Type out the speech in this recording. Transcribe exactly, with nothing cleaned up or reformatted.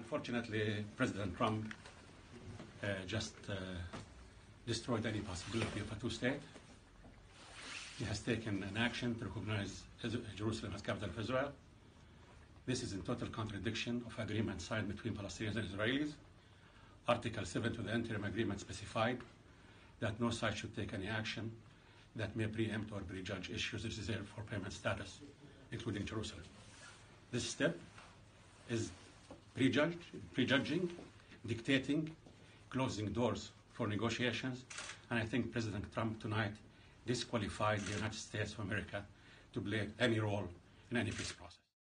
Unfortunately, President Trump uh, just uh, destroyed any possibility of a two-state. He has taken an action to recognize Jerusalem as capital of Israel. This is in total contradiction of agreement signed between Palestinians and Israelis. Article seven to the interim agreement specified that no side should take any action that may preempt or prejudge issues reserved for payment status, including Jerusalem. This step is prejudged, prejudging, dictating, closing doors for negotiations, and I think President Trump tonight disqualified the United States of America to play any role in any peace process.